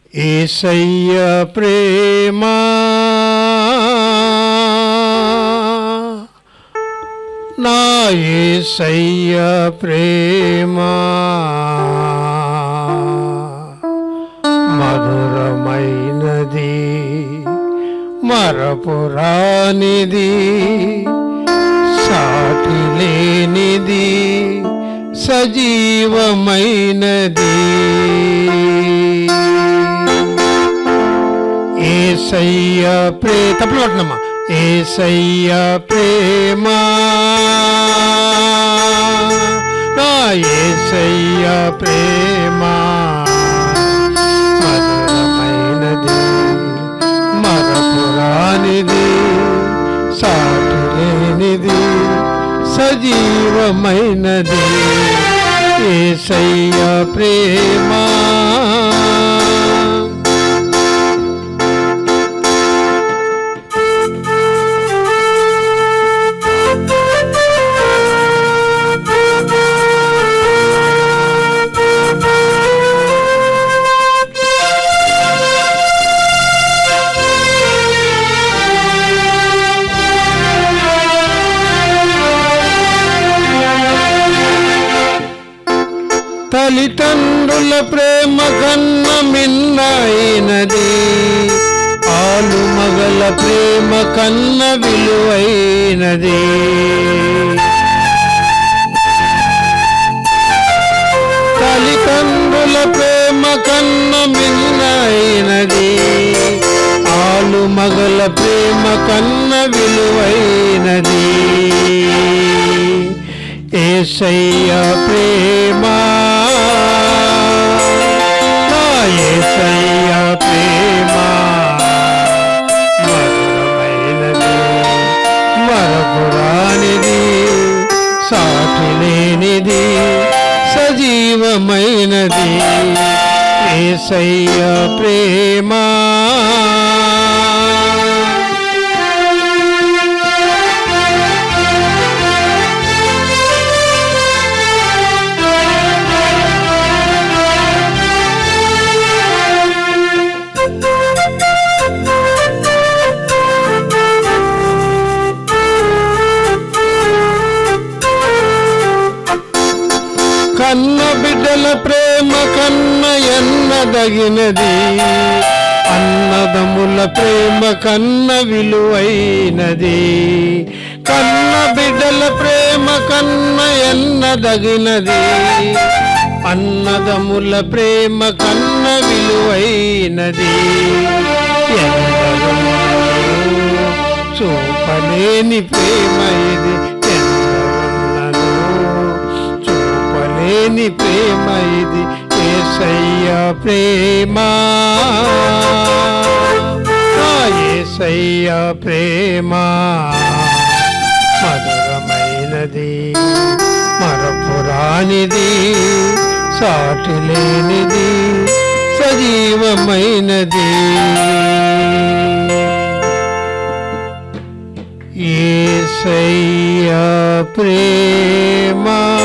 యేసయ్య ప్రేమ నా యేసయ్య ప్రేమ మధురమైనది మరపురానిది సాటి లేనిది సజీవమైనది యేసయ్య తప్పులు పట్టినమ్మా యేసయ్య ప్రేమ నా యేసయ్య ప్రేమ మధురమైనది మరపురానిది సాటి లేనిది సజీవమైనది యేసయ్య ప్రేమ తల్లిదండ్రుల ప్రేమ కన్న మిన్నైనది ఆలు మగల ప్రేమ కన్న విలువైనది తల్లిదండ్రుల ప్రేమ కన్న మిన్నైనది ఆలు మగల ప్రేమ కన్న విలువైనది యేసయ్య ప్రేమ నా యేసయ్య ప్రేమ మధురమైనది మరపురానిది సాటి లేనిది సజీవమైనది యేసయ్య ప్రేమ కన్న బిడ్డల ప్రేమ కన్న ఎన్నదగినది అన్నదముల ప్రేమ కన్న విలువైనది కన్న బిడ్డల ప్రేమ కన్న ఎన్నదగినది అన్నదముల ప్రేమ కన్న విలువైనది చూపలేని ప్రేమ ఇది లేని ప్రేమ ఇది యేసయ్య ప్రేమ యేసయ్య ప్రేమ మధురమైనది మరపురానిది సాటి లేనిది సజీవమైనది యేసయ్య ప్రేమ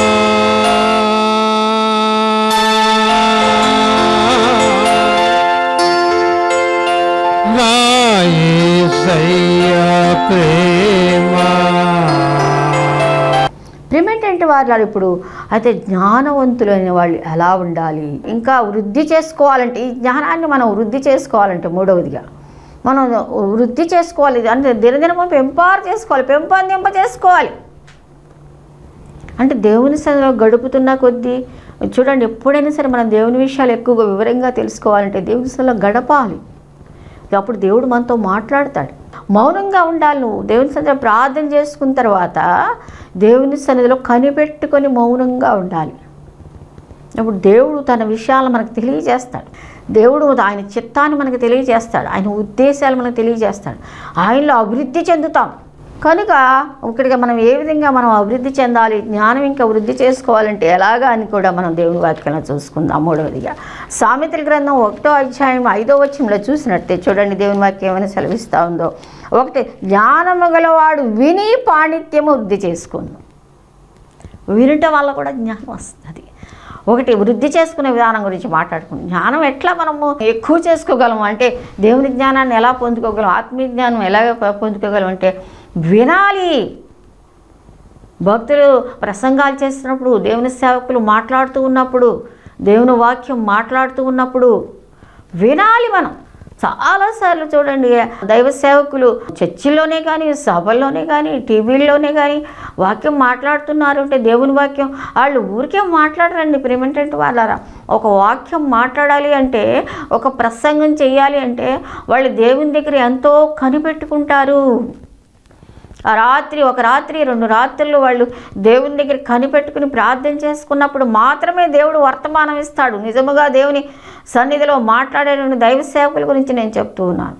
ప్రేమేంటంటే వాళ్ళు ఇప్పుడు అయితే జ్ఞానవంతులు అనే వాళ్ళు ఎలా ఉండాలి, ఇంకా వృద్ధి చేసుకోవాలంటే ఈ జ్ఞానాన్ని మనం వృద్ధి చేసుకోవాలంటే మూడవదిగా మనం వృద్ధి చేసుకోవాలి అంటే దినదినము పెంపొందింప చేసుకోవాలి. అంటే దేవుని సన్నిధిలో గడుపుతున్న కొద్దీ చూడండి, ఎప్పుడైనా సరే మనం దేవుని విషయాలు ఎక్కువగా వివరంగా తెలుసుకోవాలంటే దేవుని సన్నిధిలో గడపాలి. అప్పుడు దేవుడు మనతో మాట్లాడతాడు. మౌనంగా ఉండాలి. నువ్వు దేవుని సన్నిధిలో ప్రార్థన చేసుకున్న తర్వాత దేవుని సన్నిధిలో కనిపెట్టుకొని మౌనంగా ఉండాలి. అప్పుడు దేవుడు తన విషయాలు మనకు తెలియజేస్తాడు. దేవుడు ఆయన చిత్తాన్ని మనకు తెలియజేస్తాడు. ఆయన ఉద్దేశాలు మనకు తెలియజేస్తాడు. ఆయనలో అభివృద్ధి చెందుతాం. కనుక ఇక్కడికి మనం ఏ విధంగా మనం అభివృద్ధి చెందాలి, జ్ఞానం ఇంకా వృద్ధి చేసుకోవాలంటే ఎలాగా అని కూడా మనం దేవుని వాక్యంలో చూసుకుందాం. మూడవదిగా సామెతల గ్రంథం 1వ అధ్యాయం 5వ వచనంలో చూసినట్టే చూడండి దేవుని వాక్యం ఏమైనా సెలవిస్తూ ఉందో. ఒకటి, జ్ఞానము గలవాడు విని పాండిత్యము వృద్ధి చేసుకుందాం. వినటం వల్ల కూడా జ్ఞానం వస్తుంది. ఒకటి వృద్ధి చేసుకునే విధానం గురించి మాట్లాడుకుంటాం. జ్ఞానం ఎట్లా మనము ఎక్కువ చేసుకోగలం అంటే, దేవుని జ్ఞానాన్ని ఎలా పొందుకోగలం, ఆత్మీయ జ్ఞానం ఎలాగ పొందుకోగలం అంటే వినాలి. భక్తులు ప్రసంగాలు చేస్తున్నప్పుడు, దేవుని సేవకులు మాట్లాడుతూ ఉన్నప్పుడు, దేవుని వాక్యం మాట్లాడుతూ ఉన్నప్పుడు వినాలి. మనం చాలాసార్లు చూడండి, దైవ సేవకులు చర్చిల్లోనే కానీ, సభల్లోనే కానీ, టీవీల్లోనే కానీ వాక్యం మాట్లాడుతున్నారు అంటే దేవుని వాక్యం వాళ్ళు ఊరికే మాట్లాడరండి. ప్రేమేంటంటే వాళ్ళారా, ఒక వాక్యం మాట్లాడాలి అంటే, ఒక ప్రసంగం చేయాలి అంటే వాళ్ళు దేవుని దగ్గర ఎంతో కనిపెట్టుకుంటారు. ఒక రాత్రి 2 రాత్రులు వాళ్ళు దేవుని దగ్గర కనిపెట్టుకుని ప్రార్థన చేసుకున్నప్పుడు మాత్రమే దేవుడు వర్తమానం ఇస్తాడు. నిజముగా దేవుని సన్నిధిలో మాట్లాడే దైవ సేవకుల గురించి నేను చెప్తూ ఉన్నాను.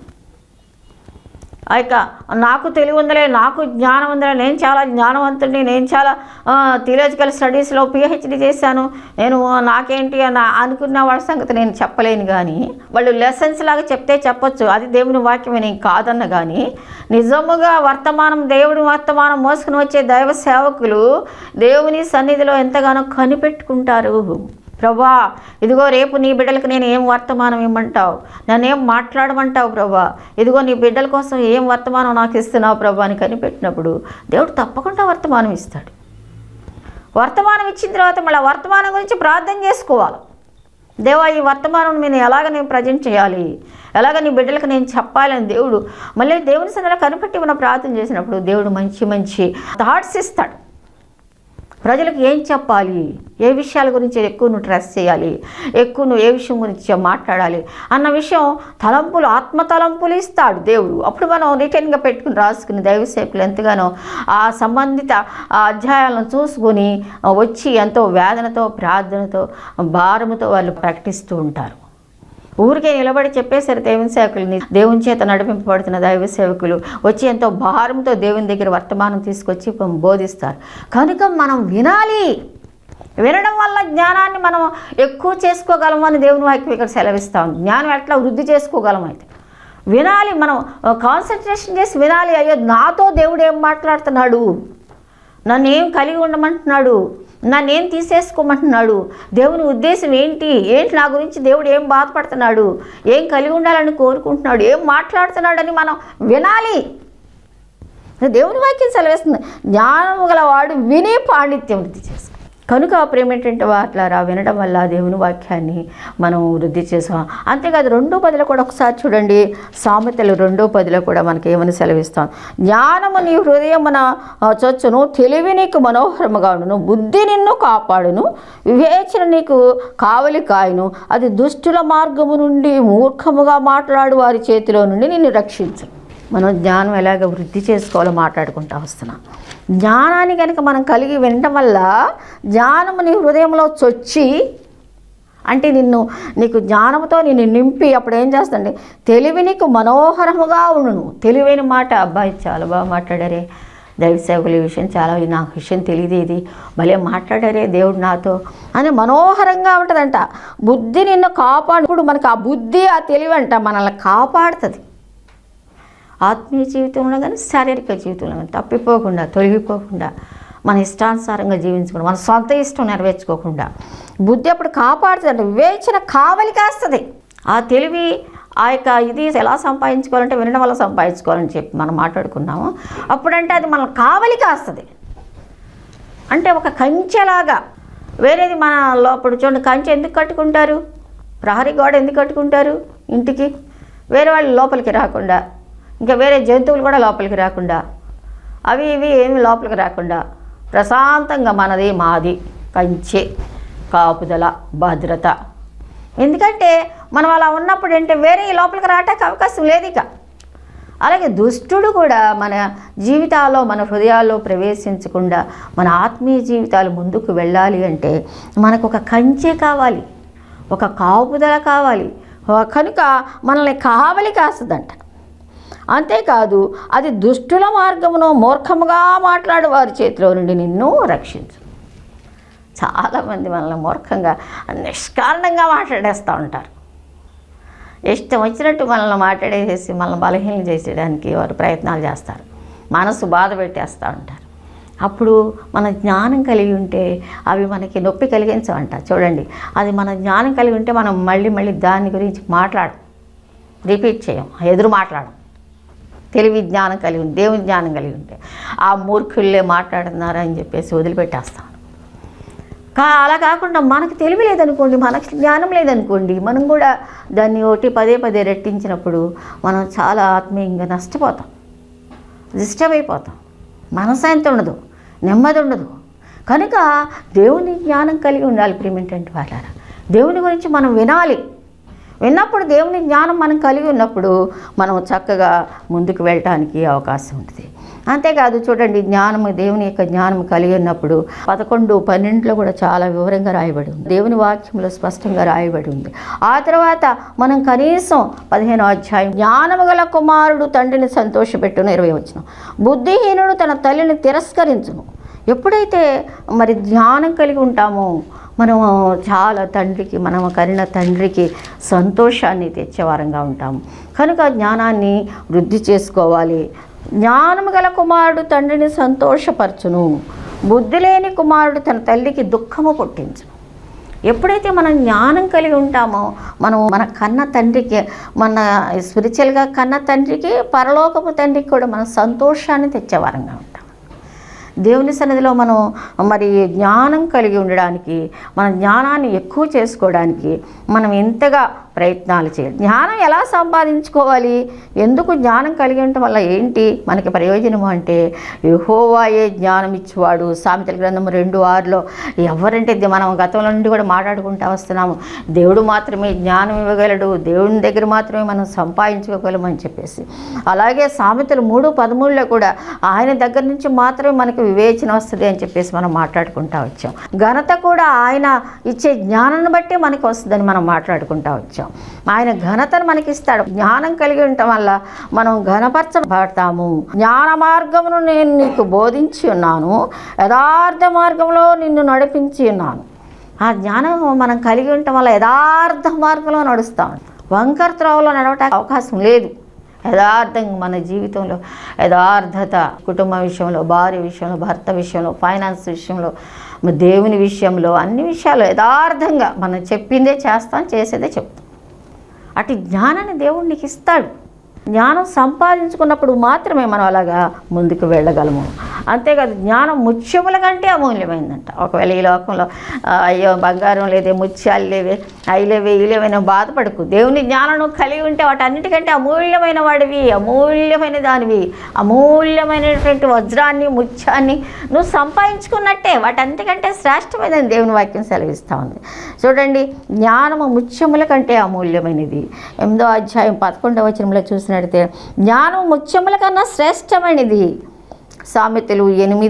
ఇక నాకు తెలివి ఉందలే, నాకు జ్ఞానం ఉందలే, నేను చాలా జ్ఞానవంతుడిని, నేను చాలా థియలాజికల్ స్టడీస్లో PhD చేశాను, నేను నాకేంటి అని అనుకున్న వాళ్ళ సంగతి నేను చెప్పలేను. కానీ వాళ్ళు లెసన్స్ లాగా చెప్తే చెప్పొచ్చు, అది దేవుని వాక్యమే, నేను కాదన్న. కానీ నిజముగా దేవుడి వర్తమానం మోసుకుని వచ్చే దైవ సేవకులు దేవుని సన్నిధిలో ఎంతగానో కనిపెట్టుకుంటారు. ప్రభా, ఇదిగో రేపు నీ బిడ్డలకు నేను ఏం వర్తమానం ఇమ్మంటావు, నన్నేం మాట్లాడమంటావు ప్రభా, ఇదిగో నీ బిడ్డల కోసం ఏం వర్తమానం నాకు ఇస్తున్నావు ప్రభా అని కనిపెట్టినప్పుడు దేవుడు తప్పకుండా వర్తమానం ఇస్తాడు. వర్తమానం ఇచ్చిన తర్వాత మళ్ళీ వర్తమానం గురించి ప్రార్థన చేసుకోవాలి. దేవా, ఈ వర్తమానం నేను ఎలాగ నేను ప్రజెంట్ చేయాలి, ఎలాగ నీ బిడ్డలకు నేను చెప్పాలని దేవుడు మళ్ళీ దేవుని సన్నిధిలో కనిపెట్టి మనం ప్రార్థన చేసినప్పుడు దేవుడు మంచి మంచి థాట్స్ ఇస్తాడు. ప్రజలకు ఏం చెప్పాలి, ఏ విషయాల గురించి ఎక్కువ నువ్వు ట్రస్ట్ చేయాలి, ఎక్కువ నువ్వు ఏ విషయం గురించి మాట్లాడాలి అన్న విషయం ఆత్మ తలంపులు ఇస్తాడు దేవుడు. అప్పుడు మనం రిటర్న్గా పెట్టుకుని రాసుకుని దైవ సేవకులు ఎంతగానో ఆ సంబంధిత అధ్యాయాలను చూసుకొని వచ్చి ఎంతో వేదనతో, ప్రార్థనతో, భారముతో వాళ్ళు ప్రకటిస్తూ ఉంటారు. ఊరికే నిలబడి చెప్పేశారు దేవుని సేవకులని, దేవుని చేత నడిపింపబడుతున్న దైవ సేవకులు వచ్చి ఎంతో భారంతో దేవుని దగ్గర వర్తమానం తీసుకొచ్చి బోధిస్తారు. కనుక మనం వినాలి. వినడం వల్ల జ్ఞానాన్ని మనం ఎక్కువ చేసుకోగలమని దేవుని వాక్యం ఇక్కడ సెలవిస్తాం. జ్ఞానం ఎట్లా వృద్ధి చేసుకోగలం అయితే వినాలి. మనం కాన్సన్ట్రేషన్ చేసి వినాలి. అయ్యో, నాతో దేవుడు ఏం మాట్లాడుతున్నాడు, నన్ను ఏం కలిగి ఉండమంటున్నాడు, నన్నేం తీసేసుకోమంటున్నాడు, దేవుని ఉద్దేశం ఏంటి, నా గురించి దేవుడు ఏం బాధపడుతున్నాడు, ఏం కలిగి ఉండాలని కోరుకుంటున్నాడు, ఏం మాట్లాడుతున్నాడని మనం వినాలి. దేవుని వాక్యం సెలవిస్తుంది, జ్ఞానము గలవాడు వినే పాండిత్యం వృద్ధి చేసుకో. కనుక ప్రేమేంటంటే వాట్లారా వినడం వల్ల దేవుని వాక్యాన్ని మనం వృద్ధి చేసాం. అంతేకాదు 2:10 కూడా ఒకసారి చూడండి, సామెతలు 2:10 కూడా మనకి ఏమని సెలవిస్తాం, జ్ఞానము నీ హృదయమున చొచ్చును, తెలివి నీకు మనోహరముగా ఉండును, బుద్ధి నిన్ను కాపాడును, వివేచన నీకు కావలి కాయును, అది దుష్టుల మార్గము నుండి, మూర్ఖముగా మాట్లాడు వారి చేతిలో నుండి నిన్ను రక్షించు. మనం జ్ఞానం ఎలాగ వృద్ధి చేసుకోవాలో మాట్లాడుకుంటూ వస్తున్నాం. జ్ఞానాన్ని కనుక మనం కలిగి వినడం వల్ల జ్ఞానము నీ హృదయంలో చొచ్చి, అంటే నీకు జ్ఞానంతో నిన్ను నింపి అప్పుడు ఏం చేస్తుంది, తెలివి నీకు మనోహరముగా ఉండును. తెలివైన మాట, అబ్బాయి చాలా బాగా మాట్లాడారే దైవ సేవకులు, ఈ విషయం చాలా, నాకు విషయం తెలియదు, ఇది భలే మాట్లాడారే దేవుడు నాతో అని మనోహరంగా ఉంటుందంట. బుద్ధి నిన్ను కాపాడు. ఇప్పుడు మనకు ఆ బుద్ధి, ఆ తెలివి అంట మనల్ని కాపాడుతుంది. ఆత్మీయ జీవితంలో కానీ శారీరక జీవితంలో కానీ తప్పిపోకుండా, తొలగిపోకుండా, మన ఇష్టానుసారంగా జీవించకుండా, మన సొంత ఇష్టం నెరవేర్చుకోకుండా బుద్ధి అప్పుడు కాపాడుతుంది. వివేచన కావలి కాస్తుంది. ఆ తెలివి, ఆ యొక్క ఇది ఎలా సంపాదించుకోవాలంటే వినడం వల్ల సంపాదించుకోవాలని చెప్పి మనం మాట్లాడుకున్నాము. అప్పుడంటే అది మనం కావలి కాస్తుంది. అంటే ఒక కంచెలాగా. వేరేది మన లోపల చూడండి, కంచె ఎందుకు కట్టుకుంటారు, ప్రహరీ గోడ ఎందుకు కట్టుకుంటారు ఇంటికి, వేరే వాళ్ళు లోపలికి రాకుండా, ఇంకా వేరే జంతువులు కూడా లోపలికి రాకుండా, అవి ఇవి ఏమి లోపలికి రాకుండా ప్రశాంతంగా మనది మాది కంచె, కాపుదల, భద్రత. ఎందుకంటే మనం అలా ఉన్నప్పుడు అంటే వేరే లోపలికి రావడానికి అవకాశం లేదు ఇక. అలాగే దుష్టుడు కూడా మన జీవితాల్లో, మన హృదయాల్లో ప్రవేశించకుండా మన ఆత్మీయ జీవితాలు ముందుకు వెళ్ళాలి అంటే మనకు ఒక కంచె కావాలి, ఒక కాపుదల కావాలి. కనుక మనల్ని కావలి కాస్తుందంట. అంతేకాదు, అది దుష్టుల మార్గమును, మూర్ఖముగా మాట్లాడు వారి చేతిలో నుండి నిన్ను రక్షించు. చాలామంది మనల్ని మూర్ఖంగా, నిష్కారణంగా మాట్లాడేస్తూ ఉంటారు. ఇష్టం వచ్చినట్టు మనల్ని మాట్లాడేసేసి మనల్ని బలహీనం చేసేయడానికి వారు ప్రయత్నాలు చేస్తారు. మనసు బాధ పెట్టేస్తూ ఉంటారు. అప్పుడు మన జ్ఞానం కలిగి ఉంటే అవి మనకి నొప్పి కలిగించవంట. చూడండి, అది మన జ్ఞానం కలిగి ఉంటే మనం మళ్ళీ మళ్ళీ దాని గురించి రిపీట్ చేయం, ఎదురు మాట్లాడం. తెలివి జ్ఞానం కలిగి ఉంది, దేవుని జ్ఞానం కలిగి ఉంటే ఆ మూర్ఖుల్లే మాట్లాడుతున్నారు అని చెప్పేసి వదిలిపెట్టేస్తాం. అలా కాకుండా మనకు తెలివి లేదనుకోండి, మనకు జ్ఞానం లేదనుకోండి, మనం కూడా దాన్ని ఒకటి పదే రెట్టించినప్పుడు మనం చాలా ఆత్మీయంగా నష్టపోతాం, డిస్టర్బ్ అయిపోతాం, మనశ్శాంతి ఉండదు, నెమ్మది ఉండదు. కనుక దేవుని జ్ఞానం కలిగి ఉండాలి. ప్రియమైనటువంటి వాళ్ళారా, దేవుని గురించి మనం వినాలి. విన్నప్పుడు దేవుని జ్ఞానం మనం కలిగి ఉన్నప్పుడు మనం చక్కగా ముందుకు వెళ్ళటానికి అవకాశం ఉంటుంది. అంతేకాదు, చూడండి, జ్ఞానము, దేవుని యొక్క జ్ఞానం కలిగి ఉన్నప్పుడు 11:12 కూడా చాలా వివరంగా రాయబడి ఉంది. దేవుని వాక్యంలో స్పష్టంగా రాయబడి ఉంది. ఆ తర్వాత మనం కనీసం 15వ అధ్యాయం, జ్ఞానము గల కుమారుడు తండ్రిని సంతోషపెట్టును 20వ వచనం, బుద్ధిహీనుడు తన తల్లిని తిరస్కరించును. ఎప్పుడైతే మరి జ్ఞానం కలిగి ఉంటామో మనం చాలా మనం కరిన తండ్రికి సంతోషాన్ని తెచ్చేవారంగా ఉంటాము. కనుక జ్ఞానాన్ని వృద్ధి చేసుకోవాలి. జ్ఞానము గల కుమారుడు తండ్రిని సంతోషపరచును, బుద్ధి లేని కుమారుడు తన తల్లికి దుఃఖము పుట్టించును. ఎప్పుడైతే మనం జ్ఞానం కలిగి ఉంటామో మనం మన కన్న తండ్రికి, మన స్పిరిచువల్గా కన్న తండ్రికి, పరలోకపు తండ్రికి కూడా మనం సంతోషాన్ని తెచ్చేవారంగా ఉంటాం. దేవుని సన్నిధిలో మనం మరి జ్ఞానం కలిగి ఉండడానికి, మన జ్ఞానాన్ని ఎక్కువ చేసుకోవడానికి మనం ఎంతగా ప్రయత్నాలు చేయాలి. జ్ఞానం ఎలా సంపాదించుకోవాలి, ఎందుకు జ్ఞానం కలిగి ఉండటం వల్ల ఏంటి మనకి ప్రయోజనము అంటే, యెహోవాయే జ్ఞానం ఇచ్చేవాడు. సామెతల గ్రంథం 2:6లో ఎవరంటే మనం గతంలో నుండి కూడా మాట్లాడుకుంటూ వస్తున్నాము, దేవుడు మాత్రమే జ్ఞానం ఇవ్వగలడు, దేవుని దగ్గర మాత్రమే మనం సంపాదించుకోగలము అని చెప్పేసి. అలాగే సామెతలు 3:13లో కూడా ఆయన దగ్గర నుంచి మాత్రమే మనకి వివేచన వస్తుంది అని చెప్పేసి మనం మాట్లాడుకుంటూ వచ్చాం. ఘనత కూడా ఆయన ఇచ్చే జ్ఞానాన్ని బట్టి మనకి వస్తుందని మనం మాట్లాడుకుంటూ వచ్చాం. ఆయన ఘనతను మనకి ఇస్తాడు. జ్ఞానం కలిగి ఉండటం వల్ల మనం ఘనపరచబడతాము. జ్ఞాన మార్గమును నేను నీకు బోధించి ఉన్నాను, యథార్థ మార్గంలో నిన్ను నడిపించి ఉన్నాను. ఆ జ్ఞానం మనం కలిగి ఉండటం వల్ల యథార్థ మార్గంలో నడుస్తాం. వంకర త్రోవలో నడవటానికి అవకాశం లేదు. యథార్థంగా మన జీవితంలో యథార్థత, కుటుంబ విషయంలో, భార్య విషయంలో, భర్త విషయంలో, ఫైనాన్స్ విషయంలో, దేవుని విషయంలో, అన్ని విషయాలు యథార్థంగా మనం చెప్పిందే చేస్తాం, చేసేదే చెప్తాం. అటు జ్ఞానాన్ని దేవుడు నీకు ఇస్తాడు. జ్ఞానం సంపాదించుకున్నప్పుడు మాత్రమే మనం అలాగా ముందుకు వెళ్ళగలము. అంతేకాదు, జ్ఞానం ముత్యముల కంటే అమూల్యమైందంట. ఒకవేళ ఈ లోకంలో అయ్యో బంగారం లేదే, ముత్యాలు లేవే, అయ్యలేవే, ఇలేవైనా బాధపడకు. దేవుని జ్ఞానం కలిగి ఉంటే వాటన్నిటికంటే అమూల్యమైన వాడివి, అమూల్యమైన దానివి, అమూల్యమైనటువంటి వజ్రాన్ని, ముత్యాన్ని నువ్వు సంపాదించుకున్నట్టే. వాటన్నిటికంటే శ్రేష్టమైనది దేవుని వాక్యం సెలవిస్తూ ఉంది. చూడండి, జ్ఞానము ముత్యముల కంటే అమూల్యమైనది. 8వ అధ్యాయం 11వ వచనంలో చూసినట్లయితే జ్ఞానం ముత్యముల కన్నా శ్రేష్టమైనది. సామెతలు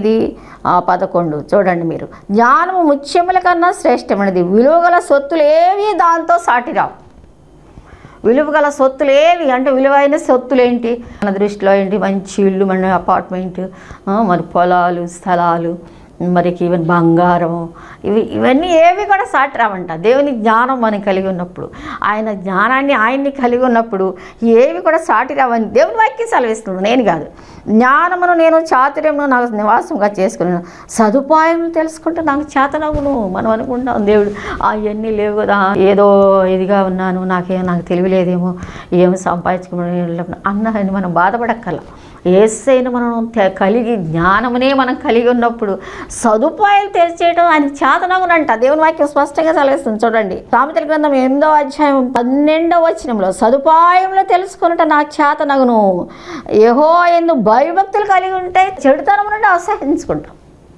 8:11 చూడండి మీరు, జ్ఞానము ముత్యముల కన్నా శ్రేష్టమైనది, విలువగల సొత్తులు ఏవి దాంతో సాటిరావు. విలువగల సొత్తులు ఏవి అంటే, విలువైన సొత్తులు ఏంటి మన దృష్టిలో ఏంటి? మంచి ఇల్లు, మన అపార్ట్మెంట్, మరి పొలాలు, స్థలాలు, మరికి ఈవెన్ బంగారము, ఇవన్నీ ఏవి కూడా సాటి రావంట. దేవుని జ్ఞానం మనం కలిగి ఉన్నప్పుడు, ఆయన జ్ఞానాన్ని ఆయన్ని కలిగి ఉన్నప్పుడు ఏవి కూడా సాటి రావని దేవుని వాక్యం సెలవిస్తుంది, నేను కాదు. జ్ఞానమును నేను చాతుర్యమును నాకు నివాసంగా చేసుకున్నాను, సదుపాయములు తెలుసుకుంటే నాకు చేతనవును. మనం అనుకుంటాం దేవుడు అవన్నీ లేవు కదా, ఏదో ఇదిగా ఉన్నాను, నాకు తెలియలేదేమో, ఏమి సంపాదించుకుని అన్న మనం బాధపడక్కల. యేసయ్యను మనం కలిగి, జ్ఞానమునే మనం కలిగి ఉన్నప్పుడు సదుపాయాలు తెచ్చేయడం ఆయన చేతనగునంట. దేవుని వాక్యం స్పష్టంగా సెలవిస్తుంది. చూడండి, సామెతల గ్రంథం 8వ అధ్యాయం 12వ వచనంలో, సదుపాయంలో తెలుసుకున్నట నాకు చేతనగును. యెహోవా యందు భయభక్తులు కలిగి ఉంటే చెడుతనం నుండి అసహించుకుంటాం.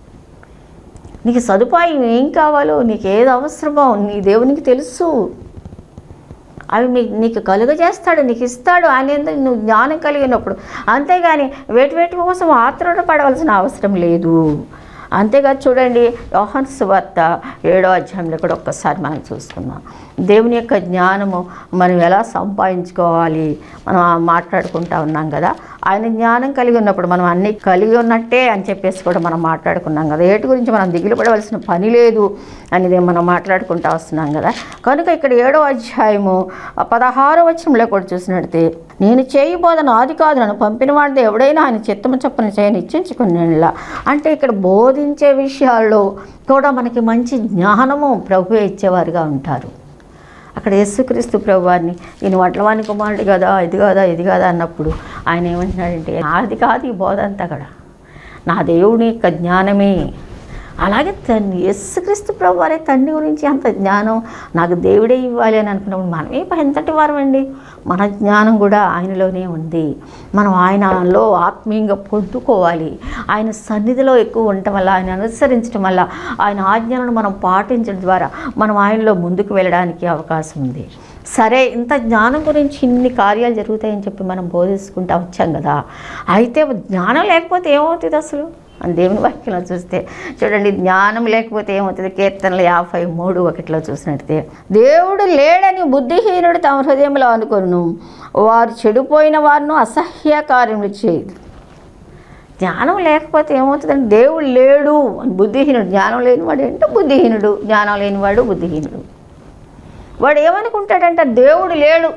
నీకు సదుపాయం ఏం కావాలో, నీకు ఏది అవసరమో నీ దేవునికి తెలుసు. అవి నీకు కలుగజేస్తాడు, నీకు ఇస్తాడు ఆయన నువ్వు జ్ఞానం కలిగినప్పుడు. అంతేగాని వేటి కోసం ఆత్రుత పడవలసిన అవసరం లేదు. అంతేకాదు, చూడండి, యోహాను సువార్త 7వ అధ్యాయంలో కూడా ఒక్కసారి మనం చూస్తున్నాం. దేవుని యొక్క జ్ఞానము మనం ఎలా సంపాదించుకోవాలి మనం మాట్లాడుకుంటూ ఉన్నాం కదా. ఆయన జ్ఞానం కలిగి ఉన్నప్పుడు మనం అన్నీ కలిగి ఉన్నట్టే అని చెప్పేసి కూడా మనం మాట్లాడుకున్నాం కదా. ఏటి గురించి మనం దిగులు పడవలసిన పని లేదు అనేది మనం మాట్లాడుకుంటూ వస్తున్నాం కదా. కనుక ఇక్కడ 7వ అధ్యాయము 16వ వచనంలో కూడా చూసినట్టే, నేను చేయబోదను ఆది కాదు, నన్ను పంపిన వాడితే ఎవడైనా ఆయన చిత్తము చొప్పున చేయని ఇచ్చించుకునేలా. అంటే ఇక్కడ బోధించే విషయాల్లో కూడా మనకి మంచి జ్ఞానము ప్రభువే ఇచ్చేవారుగా ఉంటారు. అక్కడ యేసుక్రీస్తు ప్రభువారిని ఈయన వడ్లవాని కుమారుడు కదా, ఇది కదా అన్నప్పుడు ఆయన ఏమంటున్నాడంటే, నాది కాదు ఈ బోధ అంతా కూడా, నా దేవుని యొక్క జ్ఞానమే. అలాగే యేసుక్రీస్తు ప్రభువారే తండ్రి గురించి అంత జ్ఞానం నాకు దేవుడే ఇవ్వాలి అని అనుకున్నప్పుడు మనమే ఎంతటి వారమండి. మన జ్ఞానం కూడా ఆయనలోనే ఉంది. మనం ఆయనలో ఆత్మీయంగా పొందుకోవాలి. ఆయన సన్నిధిలో ఎక్కువ ఉండటం వల్ల, ఆయన అనుసరించడం వల్ల, ఆయన ఆజ్ఞలను మనం పాటించడం ద్వారా మనం ఆయనలో ముందుకు వెళ్ళడానికి అవకాశం ఉంది. సరే, ఇంత జ్ఞానం గురించి ఇన్ని కార్యాలు జరుగుతాయని చెప్పి మనం బోధించుకుంటూ వచ్చాం కదా. అయితే జ్ఞానం లేకపోతే ఏమవుతుంది అసలు అని దేవుని వాక్యంలో చూస్తే చూడండి, జ్ఞానం లేకపోతే ఏమవుతుంది. కీర్తనలు 53:1 చూసినట్టే, దేవుడు లేడని బుద్ధిహీనుడు తమ హృదయంలో అనుకొను, వారు చెడిపోయిన వారిను అసహ్య కార్యములు చేయదు. జ్ఞానం లేకపోతే ఏమవుతుందంటే, దేవుడు లేడు అని బుద్ధిహీనుడు. జ్ఞానం లేనివాడు ఏంటో బుద్ధిహీనుడు, జ్ఞానం లేనివాడు బుద్ధిహీనుడు. వాడు ఏమనుకుంటాడంటే దేవుడు లేడు.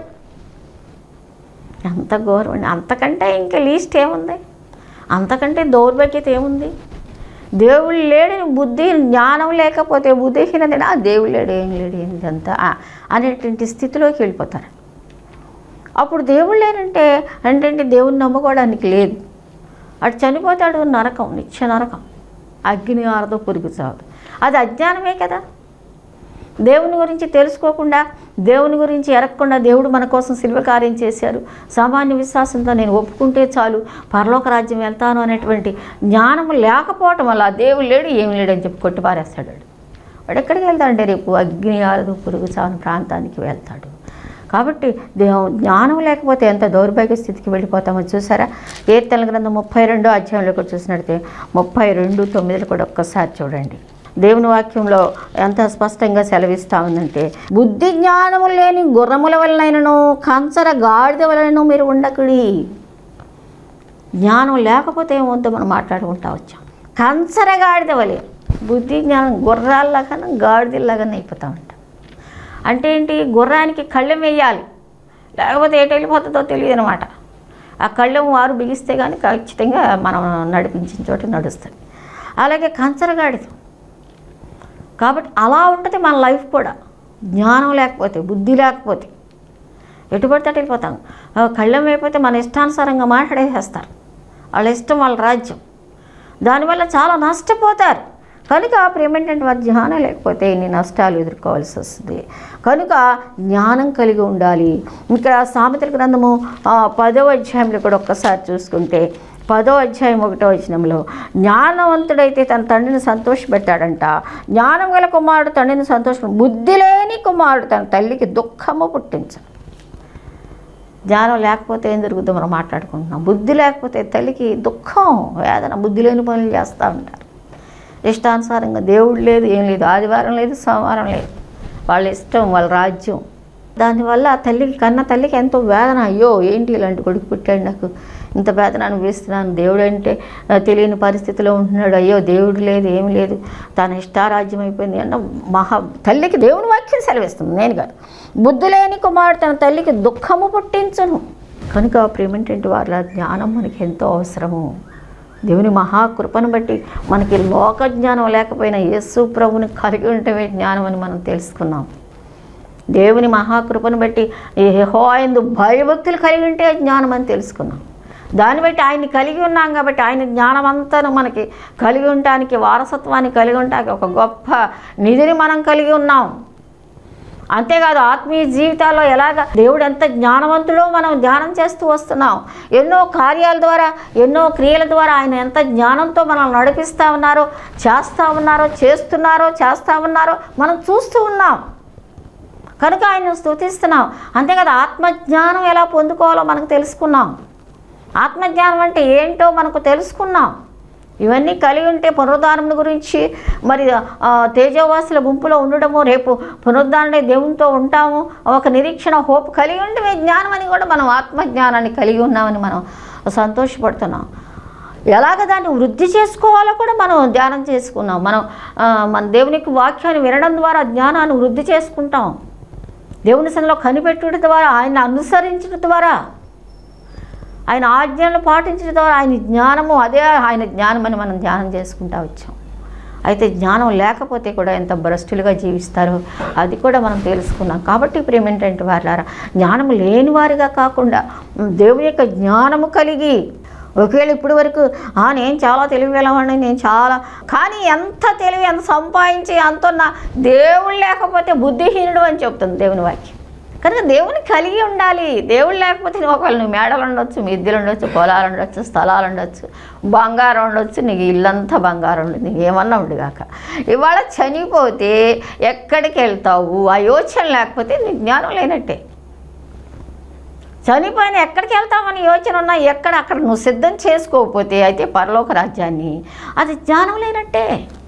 ఎంత గౌరవం, అంతకంటే ఇంకా లీస్ట్ ఏముంది, అంతకంటే దౌర్భాగ్యత ఏముంది. దేవుడు లేడని జ్ఞానం లేకపోతే బుద్ధిహీనదేనా, దేవుడు లేడు, ఏం లేడు, ఏంటంతా అనేటువంటి స్థితిలోకి వెళ్ళిపోతారు. అప్పుడు దేవుడు లేనంటే అంటే దేవుని నమ్ముకోవడానికి లేదు. అటు చనిపోతాడు, నరకం, నిత్య నరకం, అగ్ని ఆరదో పురుగు చావదు. అది అజ్ఞానమే కదా. దేవుని గురించి తెలుసుకోకుండా, దేవుని గురించి ఎరగకుండా దేవుడు మన కోసం శిలువ కార్యం చేశారు, సామాన్య విశ్వాసంతో నేను ఒప్పుకుంటే చాలు పరలోక రాజ్యం వెళ్తాను అనేటువంటి జ్ఞానం లేకపోవటం వల్ల దేవుడు లేడు, ఏమి లేడు అని చెప్పి కొట్టిపారేస్తాడు. వాడు ఎక్కడికి వెళ్తాడంటే రేపు అగ్ని ఆరదు పురుగు చావని ప్రాంతానికి వెళ్తాడు. కాబట్టి జ్ఞానం లేకపోతే ఎంత దౌర్భాగ్య స్థితికి వెళ్ళిపోతామో చూసారా. కీర్తనల గ్రంథం 32వ అధ్యాయంలో కూడా చూసినట్టే 32:9 కూడా ఒక్కసారి చూడండి. దేవుని వాక్యంలో ఎంత స్పష్టంగా సెలవిస్తూ ఉందంటే, బుద్ధి జ్ఞానము లేని గుర్రముల వలనైనను కంచర గాడిద వలనను మీరు ఉండకుడి. జ్ఞానం లేకపోతే ఏమవుతుందో మనం మాట్లాడుకుంటా వచ్చాం. కంచర గాడిద వలె, బుద్ధి జ్ఞానం గుర్రాల్లాగానే గాడిదలాగానే అయిపోతూ ఉంటాం. అంటే ఏంటి, గుర్రానికి కళ్ళెం వేయాలి, లేకపోతే ఎటు వెళ్ళిపోతుందో తెలియదు అనమాట. ఆ కళ్ళెం వారు బిగిస్తే కానీ ఖచ్చితంగా మనం నడిపించిన చోట నడుస్తుంది. అలాగే కంచర గాడిద. కాబట్టి అలా ఉంటుంది మన లైఫ్ కూడా. జ్ఞానం లేకపోతే, బుద్ధి లేకపోతే ఎటు పడితే అటు వెళ్ళిపోతాం. కళ్ళెం అయిపోతే మన ఇష్టానుసారంగా మాట్లాడేసేస్తారు, వాళ్ళ ఇష్టం, వాళ్ళ రాజ్యం. దానివల్ల చాలా నష్టపోతారు. కనుక ప్రేమేంటంటే వారి జ్ఞానం లేకపోతే ఇన్ని నష్టాలు ఎదుర్కోవాల్సి వస్తుంది. కనుక జ్ఞానం కలిగి ఉండాలి. ఇక్కడ సామెతల గ్రంథము 10వ అధ్యాయంలో కూడా ఒక్కసారి చూసుకుంటే 10వ అధ్యాయం 1వ వచనంలో, జ్ఞానవంతుడైతే తన తండ్రిని సంతోషపెట్టాడంట, జ్ఞానం గల కుమారుడు తండ్రిని సంతోషం, బుద్ధి లేని కుమారుడు తన తల్లికి దుఃఖము పుట్టించాడు. జ్ఞానం లేకపోతే ఏం జరుగుతుందో మనం మాట్లాడుకుంటున్నాం. బుద్ధి లేకపోతే తల్లికి దుఃఖం, వేదన, బుద్ధి లేని పనులు చేస్తూ ఉంటారు. ఇష్టానుసారంగా దేవుడు లేదు, ఏం లేదు, ఆదివారం లేదు, సోమవారం లేదు, వాళ్ళ ఇష్టం, వాళ్ళ రాజ్యం. దానివల్ల కన్న తల్లికి ఎంతో వేదన. అయ్యో ఏంటి ఇలాంటి కొడుకు పుట్టాడు, నాకు ఇంత వేదన అనుభవిస్తున్నాను, దేవుడు అంటే తెలియని పరిస్థితిలో ఉంటున్నాడు, అయ్యో దేవుడు లేదు, ఏమి లేదు, తన ఇష్టారాజ్యం అయిపోయింది అన్న తల్లికి దేవుని వాక్యం సెలవిస్తుంది, నేను కాదు. బుద్ధి లేని కుమారుడు తన తల్లికి దుఃఖము పుట్టించును. కనుక ప్రేమేంటంటే వాళ్ళ జ్ఞానం మనకి ఎంతో అవసరము. దేవుని మహాకృపను బట్టి మనకి లోక జ్ఞానం లేకపోయినా యేసు ప్రభుని కలిగి ఉండటమే జ్ఞానం అని మనం తెలుసుకున్నాం. దేవుని మహాకృపను బట్టి యెహోవా యందు భయభక్తులు కలిగి ఉంటే జ్ఞానం అని తెలుసుకున్నాం. దాన్ని బట్టి ఆయన్ని కలిగి ఉన్నాం కాబట్టి ఆయన జ్ఞానం అంతా మనకి కలిగి ఉండటానికి, వారసత్వాన్ని కలిగి ఉండటానికి ఒక గొప్ప నిధిని మనం కలిగి ఉన్నాం. అంతేకాదు ఆత్మీయ జీవితాల్లో ఎలాగ దేవుడు ఎంత జ్ఞానవంతుడో మనం ధ్యానం చేస్తూ వస్తున్నాం. ఎన్నో కార్యాల ద్వారా, ఎన్నో క్రియల ద్వారా ఆయన ఎంత జ్ఞానంతో మనల్ని నడిపిస్తూ ఉన్నారో, చేస్తూ ఉన్నారో మనం చూస్తూ ఉన్నాం. కనుక ఆయన స్తుతిస్తున్నాం. అంతేకాదు ఆత్మజ్ఞానం ఎలా పొందుకోవాలో మనకు తెలుసుకున్నాం. ఆత్మజ్ఞానం అంటే ఏంటో మనకు తెలుసుకున్నాం. ఇవన్నీ కలిగి ఉంటే పునరుద్ధానం గురించి, మరి తేజోవాసుల గుంపులో ఉండడము, రేపు పునరుద్ధారణే దేవునితో ఉంటాము, ఒక నిరీక్షణ, హోప్ కలిగి ఉండమే జ్ఞానం అని కూడా మనం ఆత్మజ్ఞానాన్ని కలిగి ఉన్నామని మనం సంతోషపడుతున్నాం. ఎలాగ దాన్ని వృద్ధి చేసుకోవాలో కూడా మనం ధ్యానం చేసుకున్నాం. మనం మన దేవునికి వాక్యాన్ని వినడం ద్వారా జ్ఞానాన్ని వృద్ధి చేసుకుంటాం. దేవుని సన్నిధిలో కనిపెట్టడం ద్వారా, ఆయన్ని అనుసరించడం ద్వారా, ఆయన ఆజ్ఞలను పాటించడం ద్వారా ఆయన జ్ఞానము, అదే ఆయన జ్ఞానం అని మనం ధ్యానం చేసుకుంటూ వచ్చాం. అయితే జ్ఞానం లేకపోతే కూడా ఎంత భ్రష్టులుగా జీవిస్తారో అది కూడా మనం తెలుసుకున్నాం. కాబట్టి ప్రేమేంటంటే వారులారా, జ్ఞానము లేని వారిగా కాకుండా దేవుని యొక్క జ్ఞానము కలిగి, ఒకవేళ ఇప్పటి వరకు నేను చాలా తెలివిగలవాడిని, నేను చాలా, కానీ ఎంత తెలివి, ఎంత సంపాదించి అంత దేవుడు లేకపోతే బుద్ధిహీనుడు అని చెప్తుంది దేవుని వాక్యం. కనుక దేవుని కలిగి ఉండాలి. దేవుడు లేకపోతే ఒకవేళ నువ్వు మేడలు ఉండొచ్చు, మిద్దెలు ఉండొచ్చు, పొలాలు ఉండొచ్చు, స్థలాలు ఉండొచ్చు, బంగారం ఉండొచ్చు, నీకు ఇల్లంతా బంగారం ఉండదు, నీకు ఏమన్నా ఉండగాక. ఇవాళ చనిపోతే ఎక్కడికి వెళ్తావు? ఆ యోచన లేకపోతే నీ జ్ఞానం లేనట్టే. చనిపోయిన ఎక్కడికి వెళ్తామని యోచన ఉన్నా అక్కడ నువ్వు సిద్ధం చేసుకోకపోతే అయితే పరలోక రాజ్యాన్ని, అది జ్ఞానం లేనట్టే.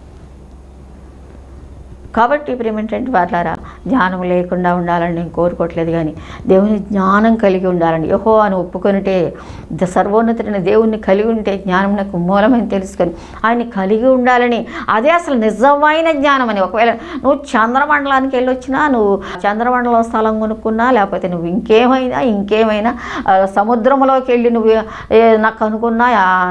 కాబట్టి ప్రేమేంటంటే వారులారా, జ్ఞానం లేకుండా ఉండాలని నేను కోరుకోవట్లేదు, కానీ దేవుని జ్ఞానం కలిగి ఉండాలని, యెహోవా అని ఒప్పుకొనిటే, సర్వోన్నతుడైన దేవుణ్ణి కలిగి ఉంటే జ్ఞానం నాకు మూలమని తెలుసుకొని ఆయన్ని కలిగి ఉండాలని, అదే అసలు నిజమైన జ్ఞానం అని. ఒకవేళ నువ్వు చంద్రమండలానికి వెళ్ళొచ్చినా, నువ్వు చంద్రమండలం స్థలం కొనుక్కున్నా, లేకపోతే నువ్వు ఇంకేమైనా సముద్రంలోకి వెళ్ళి నువ్వు నాకు అనుకున్నా,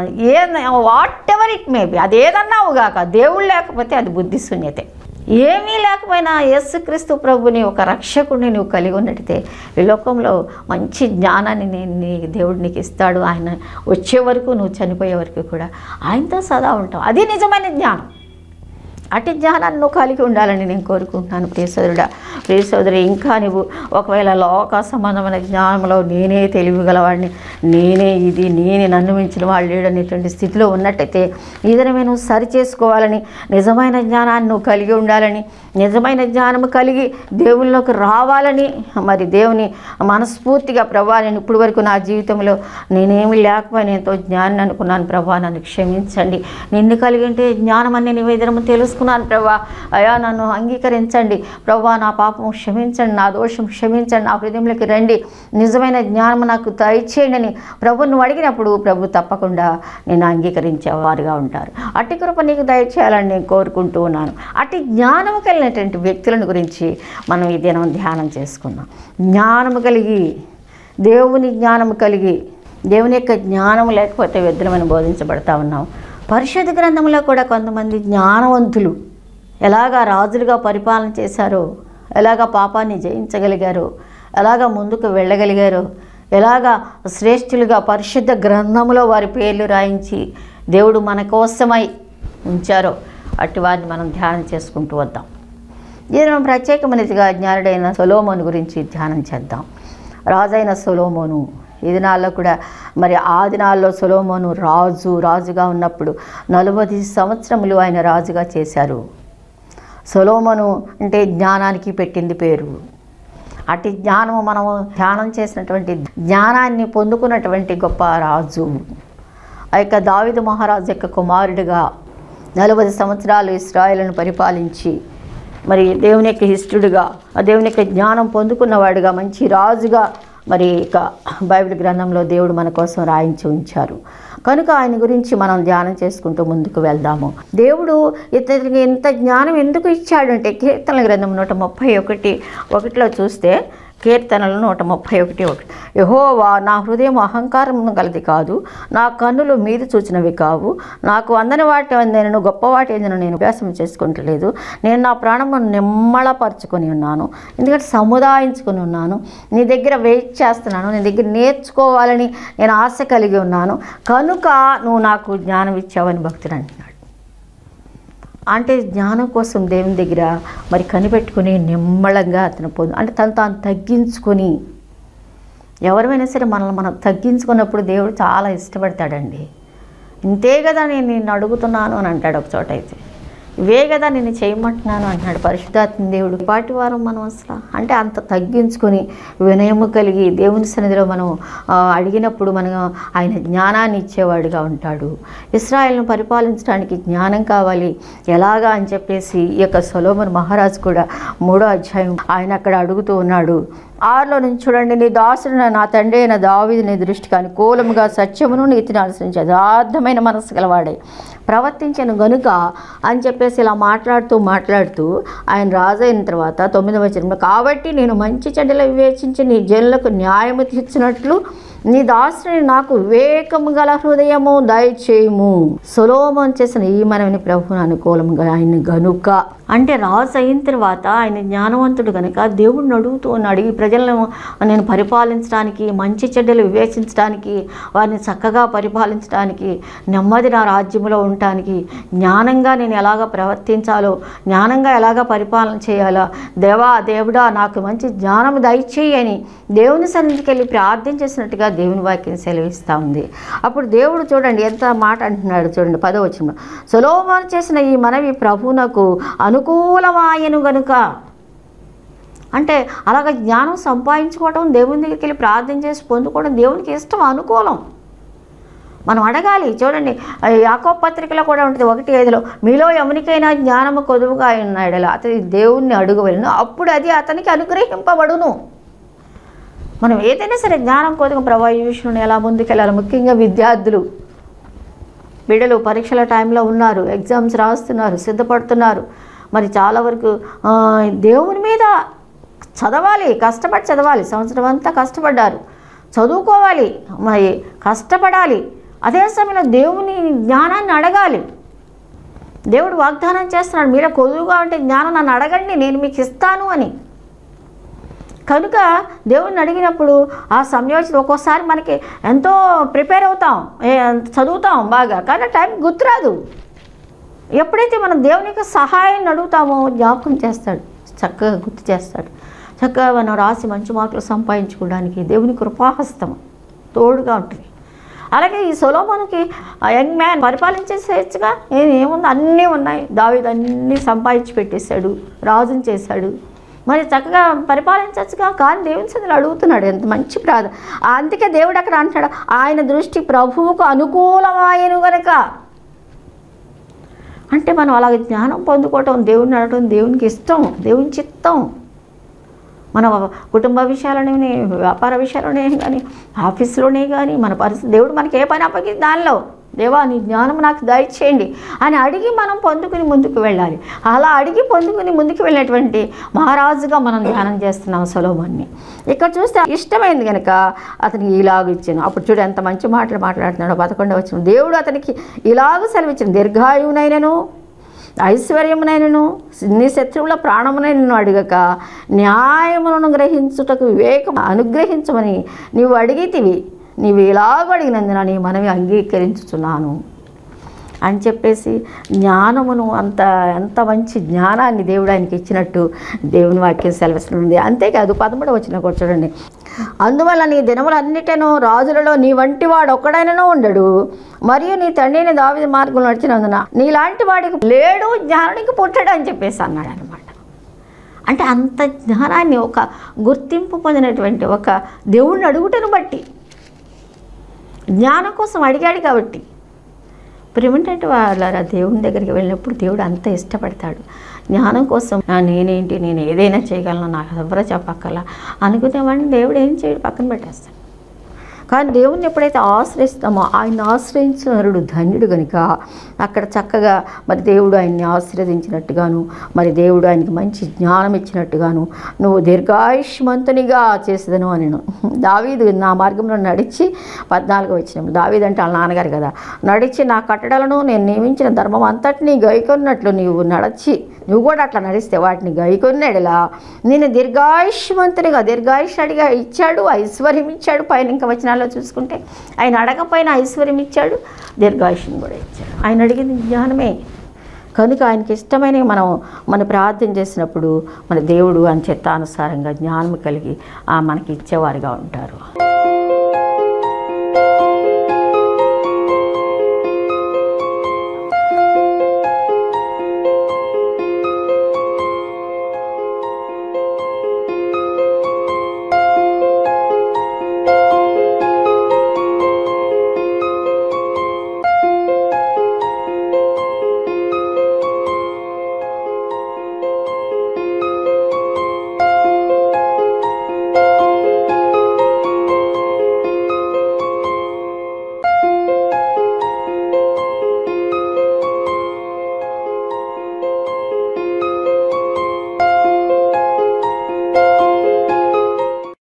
whatever it may be, అదేదన్నావు గాక, దేవుడు లేకపోతే అది బుద్ధి శూన్యతే. ఏమీ లేకపోయినా యేసుక్రీస్తు ప్రభుని ఒక రక్షకుడిని నువ్వు కలిగి ఉన్నట్టయితే ఈ లోకంలో మంచి జ్ఞానాన్ని దేవుడు నీకు ఇస్తాడు. ఆయన వచ్చే వరకు, నువ్వు చనిపోయే వరకు కూడా ఆయనతో సదా ఉంటావు. అది నిజమైన జ్ఞానం. అటు జ్ఞానాన్ని నువ్వు కలిగి ఉండాలని నేను కోరుకుంటున్నాను. ప్రియ సోదరి, ఇంకా నువ్వు ఒకవేళ లోక సంబంధమైన జ్ఞానంలో నేనే తెలివిగలవాడిని, నేనే నన్ను మించిన వాళ్ళు లేడనేటువంటి స్థితిలో ఉన్నట్టయితే ఇదనమే నువ్వు సరి చేసుకోవాలని, నిజమైన జ్ఞానాన్ని నువ్వు కలిగి ఉండాలని, నిజమైన జ్ఞానము కలిగి దేవునిలోకి రావాలని, మరి దేవుని మనస్ఫూర్తిగా, ప్రభా నేను ఇప్పటి వరకు నా జీవితంలో నేనేమి లేకపోయినా ఎంతో జ్ఞానాన్ని అనుకున్నాను, ప్రభా నన్ను క్షమించండి, నిన్ను కలిగి ఉంటే జ్ఞానం అనే నివేదనము తెలుసుకున్నాను ప్రభా, అయా నన్ను అంగీకరించండి ప్రభా, నా పాపము క్షమించండి, నా దోషం క్షమించండి, నా హృదయంలోకి రండి, నిజమైన జ్ఞానం నాకు దయచేయండి అని ప్రభు నువ్వు అడిగినప్పుడు ప్రభు తప్పకుండా నేను అంగీకరించేవారుగా ఉంటారు. అట్టి కృప నీకు దయచేయాలని నేను కోరుకుంటూ ఉన్నాను. అట్టి జ్ఞానము కలిగినటువంటి వ్యక్తులను గురించి మనం ఈ దినం ధ్యానం చేసుకున్నాం. జ్ఞానము కలిగి, దేవుని జ్ఞానము కలిగి, దేవుని యొక్క జ్ఞానం లేకపోతే వ్యర్థమని బోధించబడతా ఉన్నాం. పరిశుద్ధ గ్రంథంలో కూడా కొంతమంది జ్ఞానవంతులు ఎలాగా రాజులుగా పరిపాలన చేశారో, ఎలాగా పాపాన్ని జయించగలిగారో, ఎలాగా ముందుకు వెళ్ళగలిగారో, ఎలాగా శ్రేష్ఠులుగా పరిశుద్ధ గ్రంథంలో వారి పేర్లు రాయించి దేవుడు మన కోసమై ఉంచారో అట్టి వారిని మనం ధ్యానం చేసుకుంటూ వద్దాం. ఇది మనం ప్రత్యేకమైనదిగా జ్ఞానుడైన సొలొమోను గురించి ధ్యానం చేద్దాం. రాజైన సొలొమోను, ఈ దినాల్లో కూడా మరి ఆ దినాల్లో సొలొమోను రాజుగా ఉన్నప్పుడు 40 సంవత్సరములు ఆయన రాజుగా చేశారు. సొలొమోను అంటే జ్ఞానానికి పెట్టింది పేరు. అటు జ్ఞానము మనము ధ్యానం చేసినటువంటి జ్ఞానాన్ని పొందుకున్నటువంటి గొప్ప రాజు. ఆ యొక్క దావీదు మహారాజు యొక్క కుమారుడిగా 40 సంవత్సరాలు ఇశ్రాయేలును పరిపాలించి, మరి దేవుని యొక్క ఇష్టడుగా, ఆ దేవుని యొక్క జ్ఞానం పొందుకున్నవాడుగా, మంచి రాజుగా మరి ఇక బైబిల్ గ్రంథంలో దేవుడు మన కోసం రాయించి ఉంచారు. కనుక ఆయన గురించి మనం ధ్యానం చేసుకుంటూ ముందుకు వెళ్దాము. దేవుడు ఇతనికి ఇంత జ్ఞానం ఎందుకు ఇచ్చాడంటే, కీర్తనల గ్రంథం 131:1లో చూస్తే, కీర్తనలు 131:1, యెహోవా నా హృదయం అహంకారము గలది కాదు, నా కన్నులు మీది చూచినవి కావు, నాకు అందని వాటి నేను గొప్ప వాటి నేను అభ్యాసం చేసుకుంటలేదు, నేను నా ప్రాణమును నిమ్మళపరుచుకొని ఉన్నాను, ఎందుకంటే సముదాయించుకొని ఉన్నాను, నీ దగ్గర వెయిట్ చేస్తున్నాను, నీ దగ్గర నేర్చుకోవాలని నేను ఆశ కలిగి ఉన్నాను, కనుక నువ్వు నాకు జ్ఞానం ఇచ్చావని భక్తుడు అంటున్నాడు. అంటే జ్ఞానం కోసం దేవుని దగ్గర మరి కనిపెట్టుకుని నిమ్మళంగా అతను అంటే తాను తగ్గించుకొని, ఎవరైనా సరే మనల్ని మనం తగ్గించుకున్నప్పుడు దేవుడు చాలా ఇష్టపడతాడండి. ఇంతే కదా నేను నిన్ను అడుగుతున్నాను అని అంటాడు ఒక చోట. అయితే ఇవే కదా నేను చేయమంటున్నాను అంటున్నాడు పరిశుద్ధాత్మ దేవుడు. పాటి వారం మనం అసలు అంటే అంత తగ్గించుకొని వినయము కలిగి దేవుని సన్నిధిలో మనం అడిగినప్పుడు మనం ఆయన జ్ఞానాన్ని ఇచ్చేవాడుగా ఉంటాడు. ఇశ్రాయేలును పరిపాలించడానికి జ్ఞానం కావాలి ఎలాగా అని చెప్పేసి ఈ యొక్క సొలొమోను మహారాజు కూడా 3వ అధ్యాయం ఆయన అక్కడ అడుగుతూ ఉన్నాడు. 6లో నుంచి చూడండి, నీ దాసుడు నా తండ్రి అయిన దావీదు నీ దృష్టికి అనుకూలముగా సత్యమును నీతిని అనుసరించి యథార్థమైన మనసు గలవాడే ప్రవర్తించను గనుక అని చెప్పేసి ఇలా మాట్లాడుతూ ఆయన రాజు అయిన తర్వాత 9వ వచనంలో, కాబట్టి నేను మంచి చెడ్డలు వివేచించి నీ జనులకు న్యాయము తీర్చినట్లు నీ దాసుని నాకు వివేకము గల హృదయము దయచేయము. సొలొమోను చేసిన ఈ మనవిని ప్రభువును అనుకూలముగా ఆయన గనుక అంటే రాజు అయిన తర్వాత ఆయన జ్ఞానవంతుడు కనుక దేవుడిని అడుగుతూ ఉన్నాడు, ఈ ప్రజలను నేను పరిపాలించడానికి, మంచి చెడ్డలు వివేచించడానికి, వారిని చక్కగా పరిపాలించడానికి, నెమ్మది నా రాజ్యంలో ఉండటానికి జ్ఞానంగా నేను ఎలాగ ప్రవర్తించాలో, జ్ఞానంగా ఎలాగ పరిపాలన చేయాలో దేవుడా నాకు మంచి జ్ఞానం దయచేయి అని దేవుని సన్నిధికి వెళ్ళి ప్రార్థన చేసినట్టుగా దేవుని వాక్యం సెలవిస్తూ ఉంది. అప్పుడు దేవుడు చూడండి ఎంత మాట అంటున్నాడు చూడండి 10వ వచనంలో, సొలొమోను చేసిన ఈ మనవి ప్రభువునకు అనుకూలమాయను గనుక. అంటే అలాగ జ్ఞానం సంపాదించుకోవడం, దేవుని దగ్గరికి వెళ్ళి ప్రార్థన చేసి పొందుకోవడం దేవునికి ఇష్టం, అనుకూలం. మనం అడగాలి. చూడండి యాకోబు పత్రికలో కూడా ఉంటుంది 1:5లో, మీలో ఎవరికైనా జ్ఞానము కొదువుగా ఉన్నాడు అతని దేవుణ్ణి అడుగవలెను, అప్పుడు అది అతనికి అనుగ్రహింపబడును. మనం ఏదైనా సరే జ్ఞానం కొద్దిగా ప్రభా ఈ విషయంలో ఎలా ముందుకెళ్ళాలి. ముఖ్యంగా విద్యార్థులు బిడ్డలు పరీక్షల టైంలో ఉన్నారు, ఎగ్జామ్స్ రాస్తున్నారు, సిద్ధపడుతున్నారు. మరి చాలా వరకు దేవుని మీద చదవాలి, కష్టపడి చదవాలి. సంవత్సరం అంతా కష్టపడ్డారు, చదువుకోవాలి, మరి కష్టపడాలి. అదే సమయంలో దేవుని జ్ఞానాన్ని అడగాలి. దేవుడు వాగ్దానం చేస్తున్నాడు, మీలో కొదువుగా ఉంటే జ్ఞానం నన్ను అడగండి, నేను మీకు ఇస్తాను అని. కనుక దేవుడిని అడిగినప్పుడు ఆ సంయోజన ఒక్కోసారి మనకి ఎంతో ప్రిపేర్ అవుతాం, చదువుతాం బాగా, కానీ టైం గుర్తురాదు. ఎప్పుడైతే మనం దేవుని యొక్క సహాయాన్ని అడుగుతామో జ్ఞాపకం చేస్తాడు, చక్కగా గుర్తు చేస్తాడు. చక్కగా మనం రాసి మంచి మార్కులు సంపాదించుకోవడానికి దేవుని కృపాహస్తం తోడుగా ఉంటుంది. అలాగే ఈ సొలొమోనుకి యంగ్ మ్యాన్ పరిపాలించేసేయచ్చుగా, ఏముంది అన్నీ ఉన్నాయి. దావీదు అన్నీ సంపాదించి పెట్టేశాడు, రాజుని చేశాడు, మరి చక్కగా పరిపాలించచ్చుగా. కానీ దేవుని సన్నిధిలో అడుగుతున్నాడు, ఎంత మంచి ప్రార్థన. అందుకే దేవుడు అక్కడ అంటాడు, ఆయన దృష్టి ప్రభువుకు అనుకూలమాయను గనక. అంటే మనం అలాగే జ్ఞానం పొందుకోవటం, దేవుడిని అడగడం దేవునికి ఇష్టం, దేవుని చిత్తం. మన కుటుంబ విషయాలనే, వ్యాపార విషయాలనే కానీ, ఆఫీస్లోనే కానీ, మన పరిస్థితి దేవుడు మనకి ఏ పని అప్పగి దానిలో దేవా నీ జ్ఞానం నాకు దయచేయండి అని అడిగి మనం పొందుకుని ముందుకు వెళ్ళాలి. అలా అడిగి పొందుకుని ముందుకు వెళ్ళినటువంటి మహారాజుగా మనం ధ్యానం చేస్తున్నాం సొలొమోన్ని. ఇక్కడ చూస్తే ఇష్టమైంది కనుక అతనికి ఇలాగ ఇచ్చాను. అప్పుడు చూడు ఎంత మంచి మాటలు మాట్లాడుతున్నాడో 11వ వచనం, దేవుడు అతనికి ఇలాగ సెలవిచ్చాను, దీర్ఘాయువునైనను ఐశ్వర్యమునైనను నీ శత్రువుల ప్రాణమునైనను అడగక న్యాయములను గ్రహించుటకు వివేకం అనుగ్రహించమని నీవు అడిగితివి, నీవు ఇలాగ అడిగినందున నీ మనవి అంగీకరించుచున్నాను అని చెప్పేసి జ్ఞానమును ఎంత మంచి జ్ఞానాన్ని దేవుడు ఆయనకి ఇచ్చినట్టు దేవుని వాక్యం సెలవిస్తుంది. అంతేకాదు 13వ వచనం కూడా చూడండి, అందువల్ల నీ దినములన్నిటినూ రాజులలో నీ వంటి వాడు ఒక్కడైనను ఉండడు, మరియు నీ తండ్రిని దావీదు మార్గంలో నడిచినందున నీలాంటి వాడికి లేడు, జ్ఞానునికి పుట్టడు అని చెప్పేసి అన్నాడు అనమాట. అంటే అంత జ్ఞానాన్ని ఒక గుర్తింపు పొందినటువంటి ఒక దేవుణ్ణి అడుగుటను బట్టి, జ్ఞానం కోసం అడిగాడు కాబట్టి. ప్రేమేంటంటే వాళ్ళ దేవుని దగ్గరికి వెళ్ళినప్పుడు దేవుడు అంత ఇష్టపడతాడు. జ్ఞానం కోసం నేను ఏదైనా చేయగలను, నాకు ఎవరో చెప్పక్కర్లా అనుకునేవాడిని దేవుడు ఏం చేయడు, పక్కన పెట్టేస్తాడు. కానీ దేవుణ్ణి ఎప్పుడైతే ఆశ్రయిస్తామో ఆయన ఆశ్రయించిన నరుడు ధన్యుడు కనుక అక్కడ చక్కగా మరి దేవుడు ఆయన్ని ఆశీర్వదించినట్టుగాను, మరి దేవుడు ఆయనకి మంచి జ్ఞానం ఇచ్చినట్టుగాను, నువ్వు దీర్ఘాయుష్మంతునిగా చేసేదను అని. దావీదు నా మార్గంలో నడిచి 14వ వచనం, దావీదు అంటే వాళ్ళ నాన్నగారు కదా, నడిచి నా కట్టడలను నేను నియమించిన ధర్మం అంతటినీ గైకొన్నట్లు నువ్వు కూడా అట్లా నడిస్తే వాటిని గైకొన్నాడులా నేను దీర్ఘాయుష్మంతునిగా, దీర్ఘాయుష్ అడిగా ఇచ్చాడు, ఐశ్వర్యం ఇచ్చాడు. పైన ఇంకా వచనాల్లో చూసుకుంటే ఆయన అడగపైన ఐశ్వర్యం ఇచ్చాడు, దీర్ఘాయుష్ని కూడా ఇచ్చాడు. ఆయన అడిగింది జ్ఞానమే కనుక ఆయనకి ఇష్టమైన మన ప్రార్థన చేసినప్పుడు మన దేవుడు అని చిత్తానుసారంగా జ్ఞానం కలిగి మనకి ఇచ్చేవారుగా ఉంటారు.